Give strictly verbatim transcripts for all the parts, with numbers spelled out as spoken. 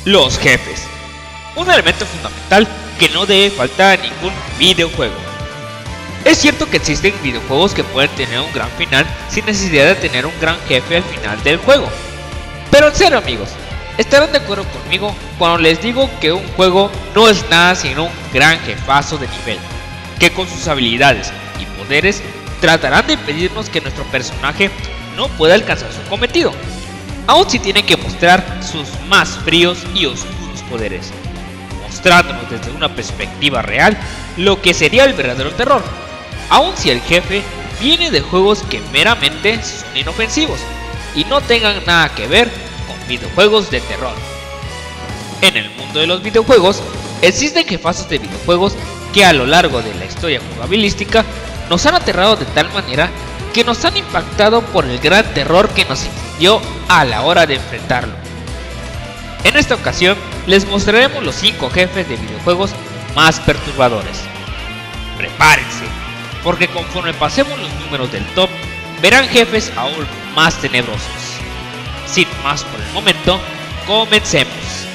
Los jefes. Un elemento fundamental que no debe faltar en ningún videojuego. Es cierto que existen videojuegos que pueden tener un gran final sin necesidad de tener un gran jefe al final del juego. Pero en serio, amigos, estarán de acuerdo conmigo cuando les digo que un juego no es nada sino un gran jefazo de nivel, que con sus habilidades y poderes tratarán de impedirnos que nuestro personaje no pueda alcanzar su cometido, aun si tiene que mostrar sus más fríos y oscuros poderes, mostrándonos desde una perspectiva real lo que sería el verdadero terror, aun si el jefe viene de juegos que meramente son inofensivos y no tengan nada que ver con videojuegos de terror. En el mundo de los videojuegos existen jefazos de videojuegos que a lo largo de la historia jugabilística nos han aterrado de tal manera que nos han impactado por el gran terror que nos infundió a la hora de enfrentarlo. En esta ocasión les mostraremos los cinco jefes de videojuegos más perturbadores. Prepárense, porque conforme pasemos los números del top, verán jefes aún más tenebrosos. Sin más por el momento, comencemos.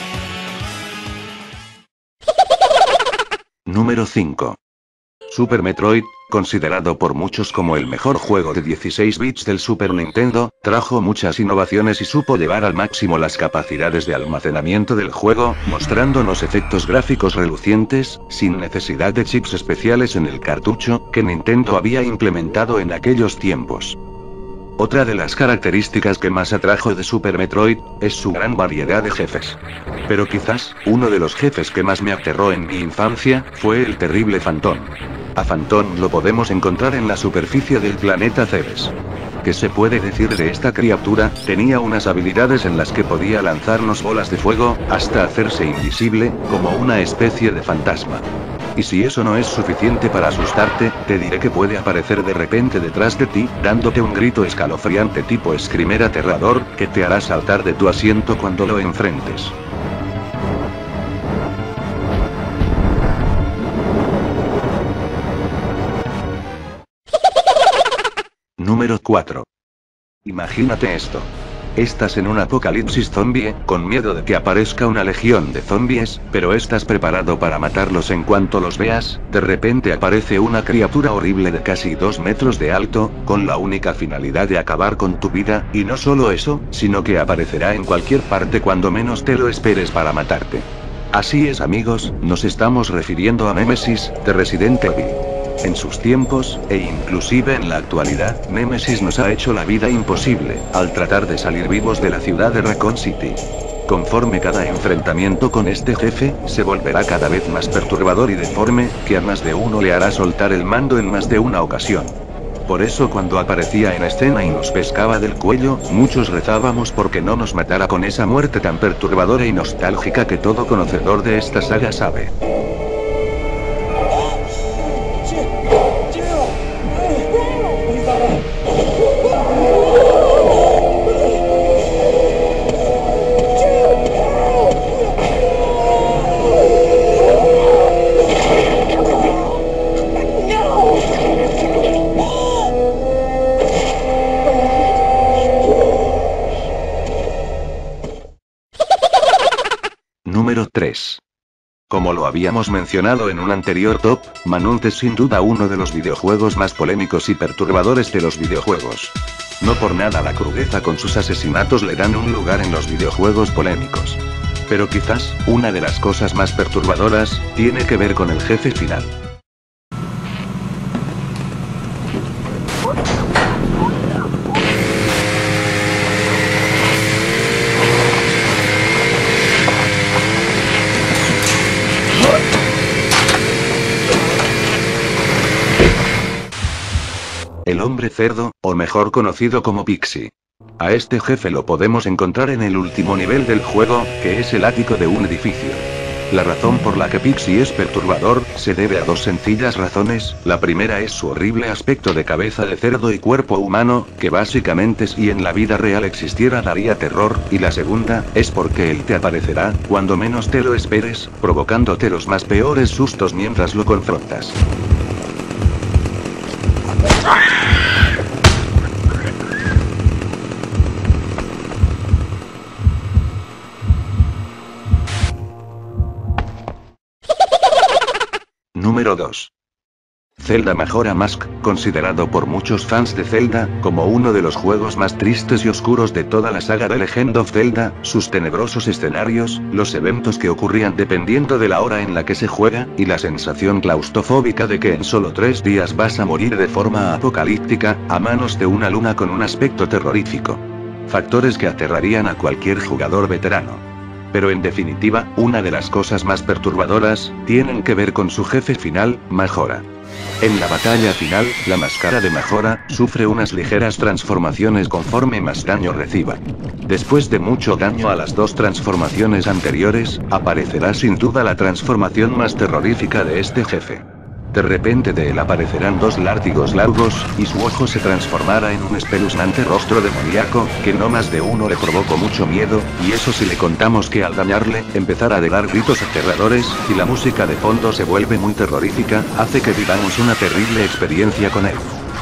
Número cinco. Super Metroid, considerado por muchos como el mejor juego de dieciséis bits del Super Nintendo, trajo muchas innovaciones y supo llevar al máximo las capacidades de almacenamiento del juego, mostrándonos efectos gráficos relucientes, sin necesidad de chips especiales en el cartucho, que Nintendo había implementado en aquellos tiempos. Otra de las características que más atrajo de Super Metroid, es su gran variedad de jefes. Pero quizás, uno de los jefes que más me aterró en mi infancia, fue el terrible Phantom. A Phantom lo podemos encontrar en la superficie del planeta Cebes. ¿Qué se puede decir de esta criatura? Tenía unas habilidades en las que podía lanzarnos bolas de fuego, hasta hacerse invisible, como una especie de fantasma. Y si eso no es suficiente para asustarte, te diré que puede aparecer de repente detrás de ti, dándote un grito escalofriante tipo screamer aterrador, que te hará saltar de tu asiento cuando lo enfrentes. Número cuatro. Imagínate esto. Estás en un apocalipsis zombie, con miedo de que aparezca una legión de zombies, pero estás preparado para matarlos en cuanto los veas. De repente aparece una criatura horrible de casi dos metros de alto, con la única finalidad de acabar con tu vida, y no solo eso, sino que aparecerá en cualquier parte cuando menos te lo esperes para matarte. Así es, amigos, nos estamos refiriendo a Nemesis, de Resident Evil. En sus tiempos, e inclusive en la actualidad, Nemesis nos ha hecho la vida imposible, al tratar de salir vivos de la ciudad de Raccoon City. Conforme cada enfrentamiento con este jefe, se volverá cada vez más perturbador y deforme, que a más de uno le hará soltar el mando en más de una ocasión. Por eso cuando aparecía en escena y nos pescaba del cuello, muchos rezábamos porque no nos matara con esa muerte tan perturbadora y nostálgica que todo conocedor de esta saga sabe. Número tres. Como lo habíamos mencionado en un anterior top, Manhunt es sin duda uno de los videojuegos más polémicos y perturbadores de los videojuegos. No por nada la crudeza con sus asesinatos le dan un lugar en los videojuegos polémicos. Pero quizás, una de las cosas más perturbadoras, tiene que ver con el jefe final. El hombre cerdo, o mejor conocido como Pixie. A este jefe lo podemos encontrar en el último nivel del juego, que es el ático de un edificio. La razón por la que Pixie es perturbador, se debe a dos sencillas razones. La primera es su horrible aspecto de cabeza de cerdo y cuerpo humano, que básicamente si en la vida real existiera daría terror, y la segunda, es porque él te aparecerá, cuando menos te lo esperes, provocándote los más peores sustos mientras lo confrontas. Número dos. Zelda Majora Mask, considerado por muchos fans de Zelda como uno de los juegos más tristes y oscuros de toda la saga de Legend of Zelda, sus tenebrosos escenarios, los eventos que ocurrían dependiendo de la hora en la que se juega, y la sensación claustrofóbica de que en solo tres días vas a morir de forma apocalíptica, a manos de una luna con un aspecto terrorífico. Factores que aterrarían a cualquier jugador veterano. Pero en definitiva, una de las cosas más perturbadoras, tienen que ver con su jefe final, Majora. En la batalla final, la máscara de Majora sufre unas ligeras transformaciones conforme más daño reciba. Después de mucho daño a las dos transformaciones anteriores, aparecerá sin duda la transformación más terrorífica de este jefe. De repente de él aparecerán dos látigos largos, y su ojo se transformará en un espeluznante rostro demoníaco, que no más de uno le provocó mucho miedo, y eso si le contamos que al dañarle, empezará a dar gritos aterradores, y la música de fondo se vuelve muy terrorífica, hace que vivamos una terrible experiencia con él.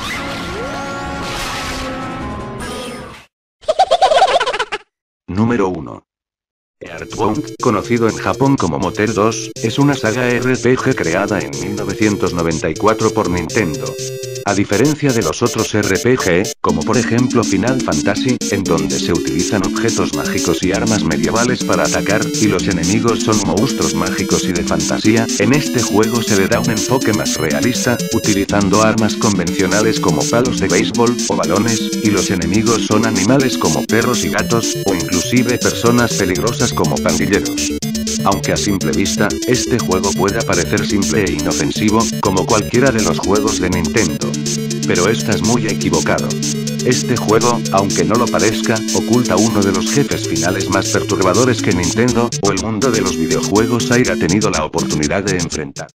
Número uno. Earthbound, conocido en Japón como Motel dos, es una saga R P G creada en mil novecientos noventa y cuatro por Nintendo. A diferencia de los otros R P G, como por ejemplo Final Fantasy, en donde se utilizan objetos mágicos y armas medievales para atacar, y los enemigos son monstruos mágicos y de fantasía, en este juego se le da un enfoque más realista, utilizando armas convencionales como palos de béisbol o balones, y los enemigos son animales como perros y gatos, o inclusive personas peligrosas como pandilleros. Aunque a simple vista, este juego puede parecer simple e inofensivo, como cualquiera de los juegos de Nintendo. Pero estás muy equivocado. Este juego, aunque no lo parezca, oculta uno de los jefes finales más perturbadores que Nintendo, o el mundo de los videojuegos haya tenido la oportunidad de enfrentar.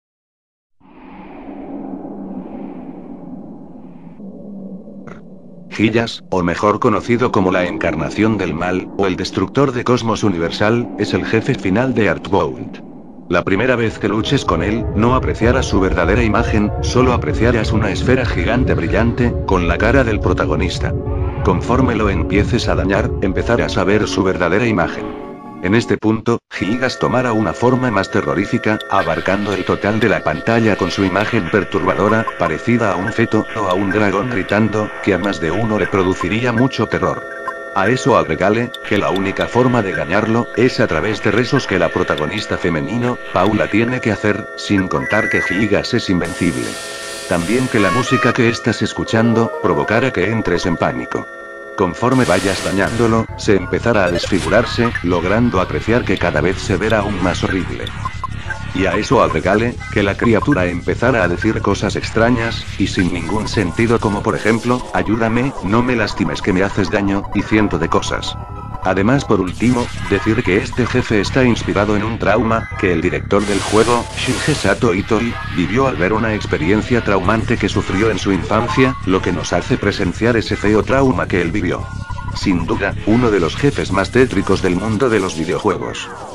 Gillas, o mejor conocido como la encarnación del mal, o el destructor de cosmos universal, es el jefe final de Earthbound. La primera vez que luches con él, no apreciarás su verdadera imagen, solo apreciarás una esfera gigante brillante, con la cara del protagonista. Conforme lo empieces a dañar, empezarás a ver su verdadera imagen. En este punto, Gigas tomará una forma más terrorífica, abarcando el total de la pantalla con su imagen perturbadora, parecida a un feto o a un dragón gritando, que a más de uno le produciría mucho terror. A eso agregale, que la única forma de dañarlo, es a través de rezos que la protagonista femenino, Paula tiene que hacer, sin contar que Gigas es invencible. También que la música que estás escuchando, provocará que entres en pánico. Conforme vayas dañándolo, se empezará a desfigurarse, logrando apreciar que cada vez se verá aún más horrible. Y a eso agregale, que la criatura empezará a decir cosas extrañas, y sin ningún sentido como por ejemplo, ayúdame, no me lastimes que me haces daño, y ciento de cosas. Además por último, decir que este jefe está inspirado en un trauma, que el director del juego, Shinji Sato Itoi, vivió al ver una experiencia traumante que sufrió en su infancia, lo que nos hace presenciar ese feo trauma que él vivió. Sin duda, uno de los jefes más tétricos del mundo de los videojuegos.